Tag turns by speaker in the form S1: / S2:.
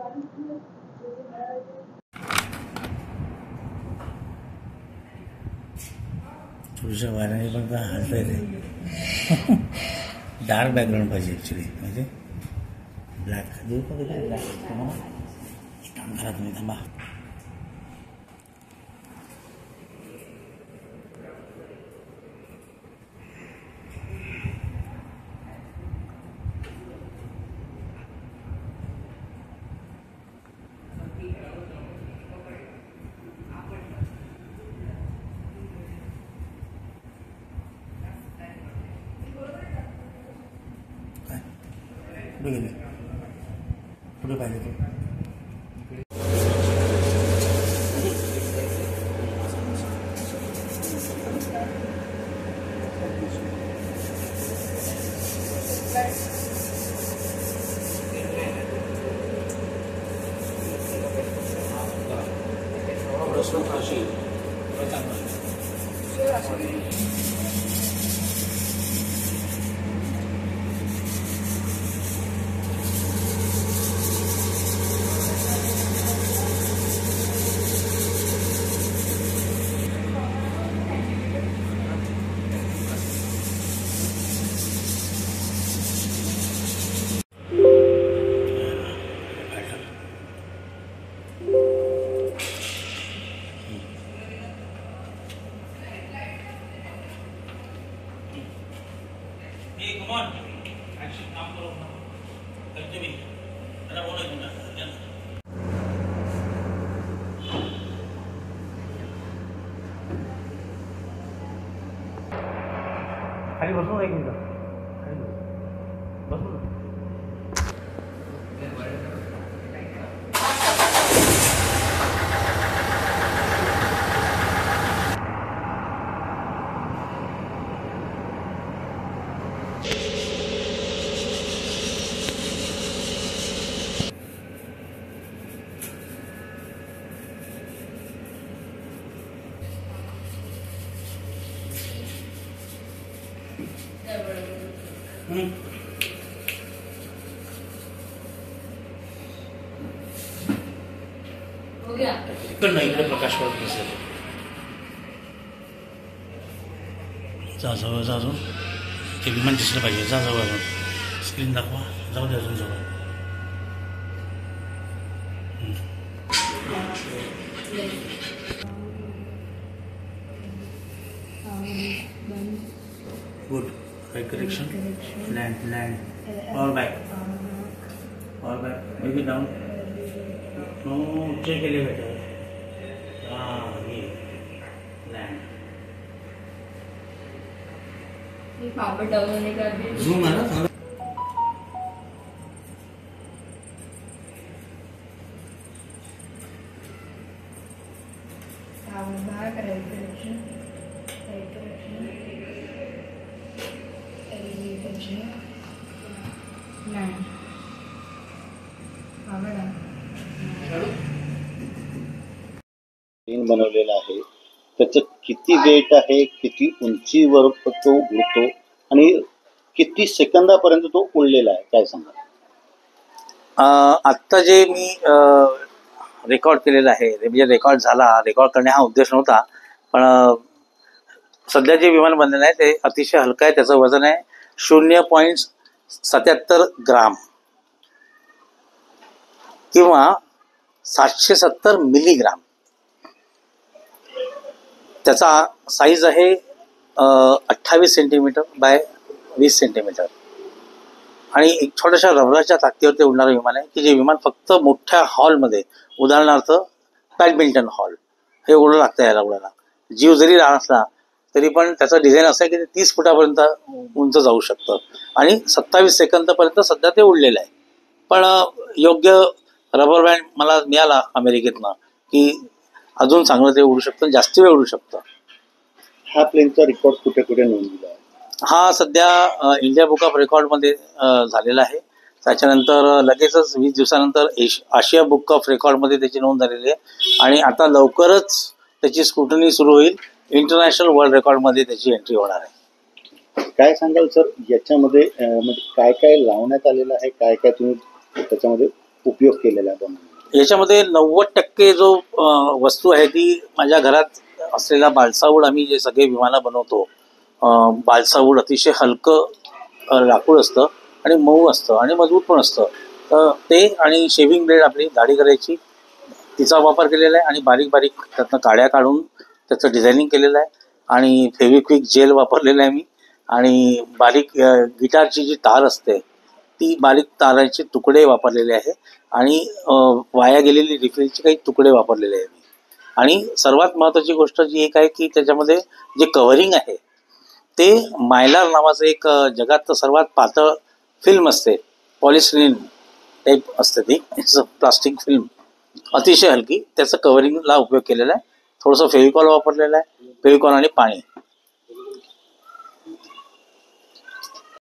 S1: थोडंसं वाऱ्याने पण का हलता येते. डार्क बॅकग्राऊंड पाहिजे ॲक्च्युली, म्हणजे ब्लॅक देऊ का काय ब्लॅक. एक काम करा तुम्ही, थांबा. कुठे गेले, कुठे पाहिजे तो. खाली बसू ना, एक मिनिट खाली बसू ना. इकडनं इकडे प्रकाश पडत नसेल. जा जवळ जा, अजून ते विमान दिसलं पाहिजे. जा जवळ, अजून स्क्रीन दाखवा. जाऊ दे अजून जवळ. Good. Right correction. Land power back. Maybe down. No check elevator. Zoom है ना.
S2: बनवलेला आहे. त्याचं किती वेट आहे, किती उंचीवर तो उडतो आणि किती सेकंदापर्यंत तो उडलेला आहे, काय सांगा.
S1: आत्ता जे मी रेकॉर्ड केलेलं आहे, म्हणजे रेकॉर्ड करणे हा उद्देश नव्हता, पण सध्या जे विमान बनलेलं आहे ते अतिशय हलकं आहे. त्याचं वजन आहे 0.77 ग्राम किंवा 770 मिलीग्राम. त्याचा साईज आहे 28 सेंटीमीटर बाय 20 सेंटीमीटर आणि एक छोट्याशा रबराच्या ताकदीवरती उडणारं विमान आहे की जे विमान फक्त मोठ्या हॉलमध्ये, उदाहरणार्थ बॅडमिंटन हॉल, हे उडू लागतं. याला उडायला जीव जरी लहान असला तरी पण त्याचं डिझाईन असं आहे की ते 30 फुटापर्यंत उंच जाऊ शकतं आणि 27 सेकंदापर्यंत सध्या ते उडलेलं आहे. पण योग्य रबर बँड मला मिळाला अमेरिकेतनं की अजून चांगलं ते उडू शकतं, जास्त वेळ उडू शकतं.
S2: हा प्लेनचा रेकॉर्ड कुठे कुठे नोंदवला आहे?
S1: हा सध्या इंडिया बुक ऑफ रेकॉर्डमध्ये झालेला आहे. त्याच्यानंतर लगेचच 20 दिवसानंतर आशिया बुक ऑफ रेकॉर्डमध्ये त्याची नोंद झालेली आहे आणि आता लवकरच त्याची स्क्रुटनी सुरू होईल. इंटरनॅशनल वर्ल्ड रेकॉर्डमध्ये त्याची एंट्री होणार आहे.
S2: काय सांगाल सर, याच्यामध्ये म्हणजे काय काय लावण्यात आलेलं आहे, काय काय तुम्ही त्याच्यामध्ये उपयोग केलेला आहे बनवण्यामध्ये?
S1: याच्यामध्ये 90% जो वस्तू आहे ती माझ्या घरात असलेला बालसावूड, आम्ही जे सगळे विमानं बनवतो, बालसावूड अतिशय हलकं लाकूड असतं आणि मऊ असतं आणि मजबूत पण असतं. तर ते आणि शेविंग ब्लेड, आपली दाढी करायची, तिचा वापर केलेला आहे आणि बारीक बारीक त्यातनं काड्या काढून त्याचं डिझायनिंग केलेलं आहे आणि फेविक्विक जेल वापरलेलं आहे मी. आणि बारीक गिटारची जी तार असते ती बारीक ताराचे तुकडे वापरलेले आहे आणि वाया गेलेली रिफिलचे काही तुकडे वापरलेले आहे मी. आणि सर्वात महत्त्वाची गोष्ट जी एक आहे की त्याच्यामध्ये जे कव्हरिंग आहे ते मायलार नावाचं एक जगातलं सर्वात पातळ फिल्म असते, पॉलिस्टिरीन टाईप असते ती, प्लास्टिक फिल्म अतिशय हलकी, त्याचं कव्हरिंगला उपयोग केलेला आहे. थोडंसं फेविकॉल वापरलेलं आहे, फेविकॉल आणि पाणी.